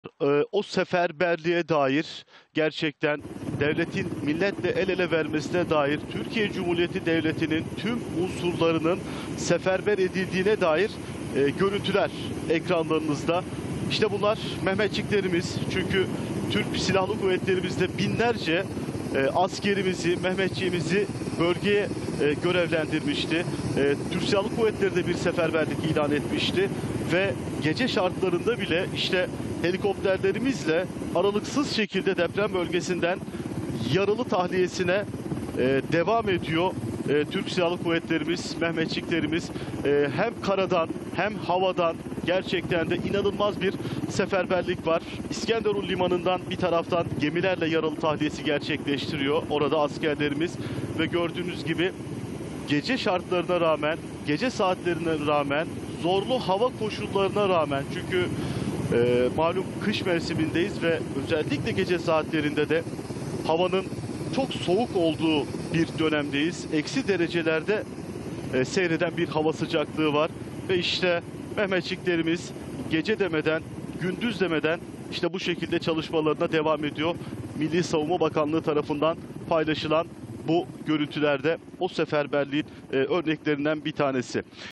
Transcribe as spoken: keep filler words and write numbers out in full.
Eee, o seferberliğe dair gerçekten devletin milletle el ele vermesine dair Türkiye Cumhuriyeti Devleti'nin tüm unsurlarının seferber edildiğine dair eee, görüntüler ekranlarınızda. İşte bunlar Mehmetçiklerimiz. Çünkü Türk Silahlı Kuvvetlerimizde binlerce eee, askerimizi, Mehmetçiğimizi bölgeye eee, görevlendirmişti. Eee, Türk Silahlı Kuvvetleri de bir seferberlik ilan etmişti ve gece şartlarında bile işte helikopterlerimizle aralıksız şekilde deprem bölgesinden yaralı tahliyesine e, devam ediyor. E, Türk Silahlı Kuvvetlerimiz, Mehmetçiklerimiz e, hem karadan hem havadan gerçekten de inanılmaz bir seferberlik var. İskenderun Limanı'ndan bir taraftan gemilerle yaralı tahliyesi gerçekleştiriyor orada askerlerimiz ve gördüğünüz gibi gece şartlarına rağmen, gece saatlerine rağmen, zorlu hava koşullarına rağmen, çünkü e, malum kış mevsimindeyiz ve özellikle gece saatlerinde de havanın çok soğuk olduğu bir dönemdeyiz. Eksi derecelerde e, seyreden bir hava sıcaklığı var ve işte Mehmetçiklerimiz gece demeden, gündüz demeden işte bu şekilde çalışmalarına devam ediyor. Milli Savunma Bakanlığı tarafından paylaşılan bu görüntülerde o seferberliğin e, örneklerinden bir tanesi.